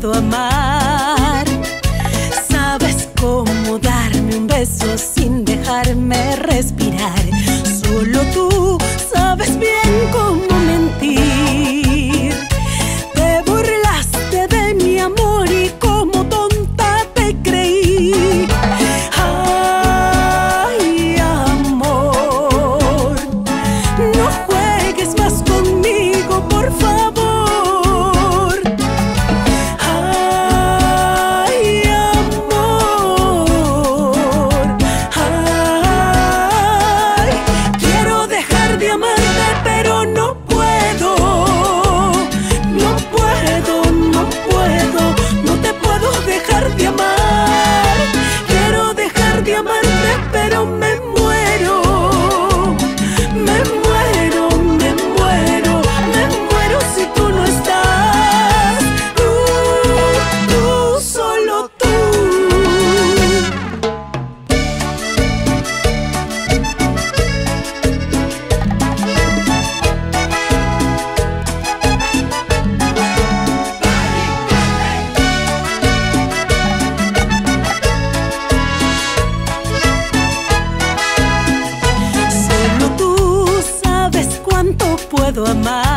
puedo amar. Sabes cómo darme un beso sin dejarme respirar. Solo tú sabes bien cómo mentir. Te burlaste de mi amor y como tonta te creí. Ay, amor, no juegues más conmigo, por favor. Ay, amor, ay, quiero dejar de amarte, pero no puedo. No puedo, no puedo, no te puedo dejar de amar. Quiero dejar de amarte, pero me muero. Me muero, me muero, me muero si tú no estás. Tú, solo tú. Solo tú sabes cuánto puedo amar.